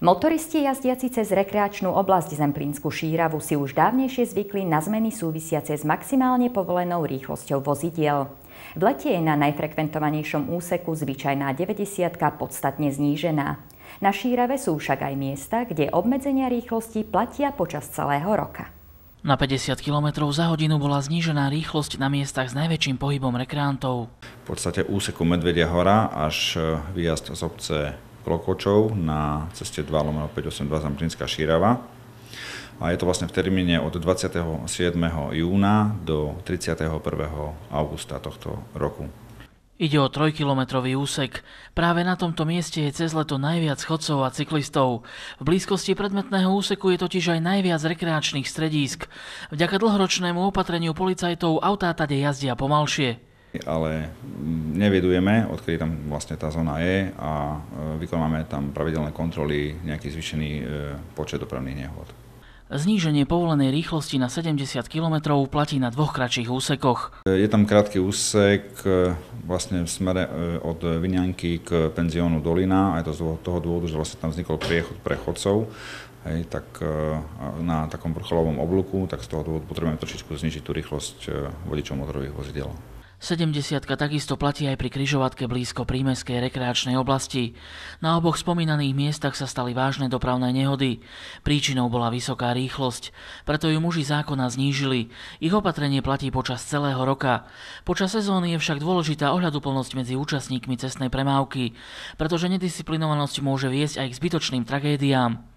Motoristi jazdiaci cez rekreačnú oblasť Zemplínsku Šíravu si už dávnejšie zvykli na zmeny súvisiace s maximálne povolenou rýchlosťou vozidiel. V lete je na najfrekventovanejšom úseku zvyčajná 90-ka podstatne znížená. Na Šírave sú však aj miesta, kde obmedzenia rýchlosti platia počas celého roka. Na 50 km za hodinu bola znížená rýchlosť na miestach s najväčším pohybom rekreantov. V podstate úseku Medvedia hora až výjazd z obce Klokočov na ceste 2/582 Zemplínska Šírava. A je to vlastne v termíne od 27. júna do 31. augusta tohto roku. Ide o 3-kilometrový úsek. Práve na tomto mieste je cez leto najviac chodcov a cyklistov. V blízkosti predmetného úseku je totiž aj najviac rekreačných stredísk. Vďaka dlhoročnému opatreniu policajtov autá tade jazdia pomalšie. Ale nevedujeme, odkedy tam vlastne tá zóna je a vykonávame tam pravidelné kontroly, nejaký zvýšený počet dopravných nehôd. Zníženie povolenej rýchlosti na 70 km platí na dvoch kratších úsekoch. Je tam krátky úsek vlastne v smere od Vinianky k penziónu Dolina, aj to z toho dôvodu, že vlastne tam vznikol priechod pre chodcov. Tak na takom vrcholovom oblúku, tak z toho dôvodu potrebujeme trošičku znižiť tú rýchlosť vodičov motorových vozidiel. 70-ka takisto platí aj pri križovatke blízko prímestskej rekreačnej oblasti. Na oboch spomínaných miestach sa stali vážne dopravné nehody. Príčinou bola vysoká rýchlosť, preto ju muži zákona znížili. Ich opatrenie platí počas celého roka. Počas sezóny je však dôležitá ohľaduplnosť medzi účastníkmi cestnej premávky, pretože nedisciplinovanosť môže viesť aj k zbytočným tragédiám.